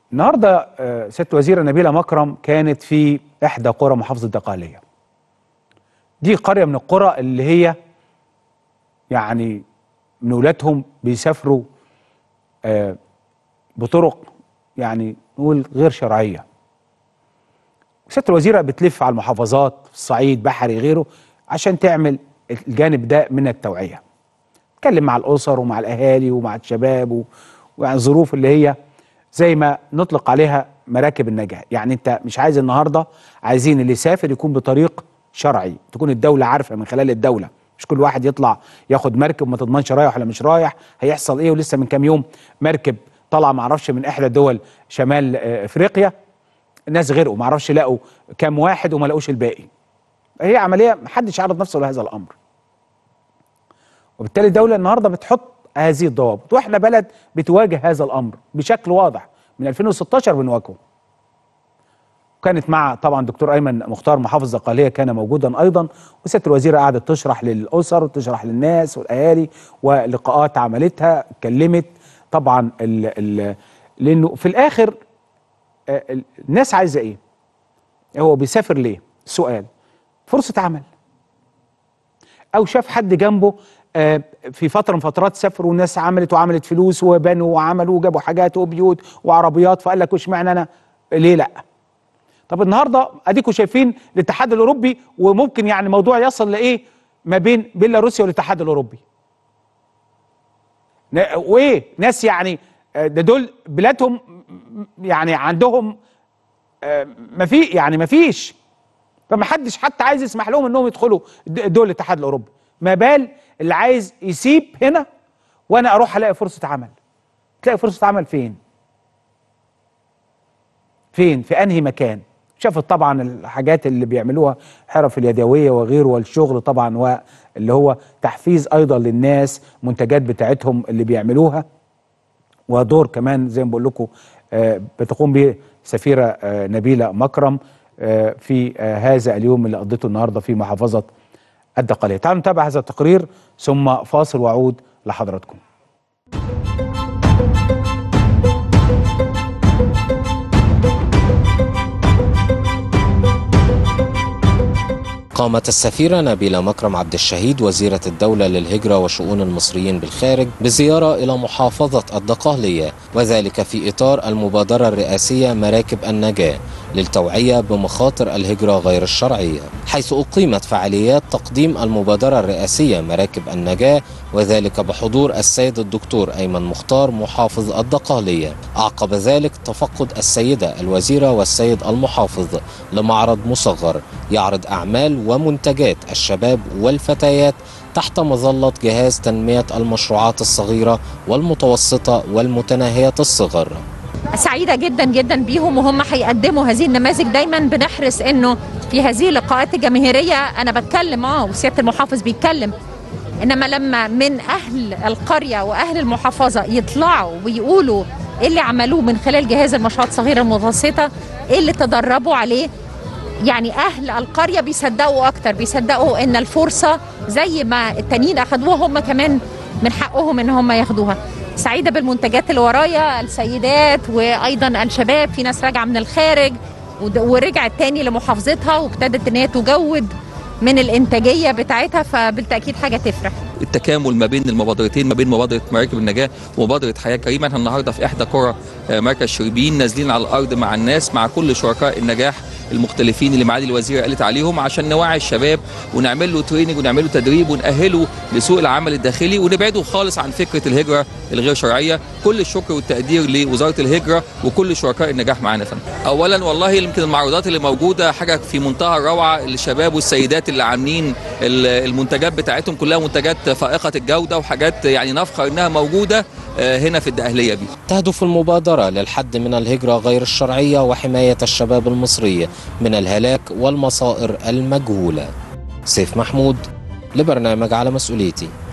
النهارده سيادة الوزيرة نبيلة مكرم كانت في إحدى قرى محافظة الدقهلية. دي قرية من القرى اللي هي يعني من ولادهم بيسافروا بطرق يعني نقول غير شرعية. سيادة الوزيرة بتلف على المحافظات في الصعيد بحري غيره عشان تعمل الجانب ده من التوعية. تكلم مع الأسر ومع الأهالي ومع الشباب ويعني الظروف اللي هي زي ما نطلق عليها مراكب النجاة. يعني انت مش عايز النهاردة، عايزين اللي يسافر يكون بطريق شرعي، تكون الدولة عارفة من خلال الدولة، مش كل واحد يطلع ياخد مركب وما تضمنش رايح ولا مش رايح هيحصل ايه. ولسه من كام يوم مركب طلع معرفش من احدى دول شمال افريقيا، الناس غرقوا معرفش لقوا كام واحد وما لقوش الباقي. هي عملية محدش عرض نفسه لهذا الامر، وبالتالي الدولة النهاردة بتحط هذه الضوابط، واحنا بلد بتواجه هذا الامر بشكل واضح من 2016 بنواجهه. كانت مع طبعا دكتور ايمن مختار محافظ الدقهلية كان موجودا ايضا، وسيادة الوزيرة قعدت تشرح للاسر وتشرح للناس والاهالي، ولقاءات عملتها اتكلمت طبعا لانه في الاخر الناس عايزه ايه؟ هو بيسافر ليه؟ سؤال. فرصة عمل، او شاف حد جنبه في فترة من فترات سافروا والناس عملت فلوس وبنوا وعملوا وجابوا حاجات وبيوت وعربيات، فقال لك اشمعنى انا؟ ليه لا؟ طب النهارده اديكم شايفين الاتحاد الاوروبي، وممكن يعني الموضوع يصل لايه ما بين بيلاروسيا والاتحاد الاوروبي. وايه ناس يعني ده دول بلادهم يعني عندهم ما فيش، فما حدش حتى عايز يسمح لهم انهم يدخلوا دول الاتحاد الاوروبي، ما بال اللي عايز يسيب هنا وانا اروح الاقي فرصه عمل. تلاقي فرصه عمل فين؟ في انهي مكان؟ شافت طبعا الحاجات اللي بيعملوها حرف اليدويه وغيره والشغل طبعا، واللي هو تحفيز ايضا للناس منتجات بتاعتهم اللي بيعملوها، ودور كمان زي ما بقول لكم بتقوم به سفيره نبيله مكرم في هذا اليوم اللي قضيته النهارده في محافظه الدقهلية. تعالوا نتابع هذا التقرير ثم فاصل واعود لحضراتكم. قامت السفيرة نبيلة مكرم عبد الشهيد وزيرة الدولة للهجرة وشؤون المصريين بالخارج بزيارة إلى محافظة الدقهلية، وذلك في إطار المبادرة الرئاسية مراكب النجاة للتوعية بمخاطر الهجرة غير الشرعية، حيث أقيمت فعاليات تقديم المبادرة الرئاسية مراكب النجاة، وذلك بحضور السيد الدكتور أيمن مختار محافظ الدقهلية. أعقب ذلك تفقد السيدة الوزيرة والسيد المحافظ لمعرض مصغر يعرض أعمال ومنتجات الشباب والفتيات تحت مظلة جهاز تنمية المشروعات الصغيرة والمتوسطة والمتناهية الصغر. سعيدة جدا جدا بيهم، وهم هيقدموا هذه النماذج. دايما بنحرص انه في هذه اللقاءات الجماهيرية انا بتكلم وسيادة المحافظ بيتكلم، انما لما من اهل القرية واهل المحافظة يطلعوا ويقولوا ايه اللي عملوه من خلال جهاز المشروعات الصغيرة المتوسطة، ايه اللي تدربوا عليه، يعني اهل القرية بيصدقوا اكتر، بيصدقوا ان الفرصة زي ما التانيين اخدوها هم كمان من حقهم ان هم ياخدوها. سعيدة بالمنتجات اللي ورايا، السيدات وايضا الشباب، في ناس راجعة من الخارج ورجعت تاني لمحافظتها وابتدت ان هي تجود من الانتاجيه بتاعتها، فبالتاكيد حاجه تفرح. التكامل ما بين المبادرتين، ما بين مبادره مراكب النجاه ومبادره حياه كريمه. احنا النهارده في احدى قرى مركز شربين نازلين على الارض مع الناس، مع كل شركاء النجاح المختلفين اللي معالي الوزيره قالت عليهم، عشان نوعي الشباب ونعمل له تريننج ونعمل له تدريب ونأهله لسوق العمل الداخلي ونبعده خالص عن فكره الهجره الغير شرعيه. كل الشكر والتقدير لوزاره الهجره وكل شركاء النجاح معانا. اولا والله يمكن المعروضات اللي موجوده حاجه في منتهى الروعه، الشباب والسيدات اللي عاملين المنتجات بتاعتهم كلها منتجات فائقه الجوده وحاجات يعني نفخر انها موجوده هنا في الدقهلية دي. تهدف المبادرة للحد من الهجرة غير الشرعية وحماية الشباب المصري من الهلاك والمصائر المجهولة. سيف محمود لبرنامج على مسؤوليتي.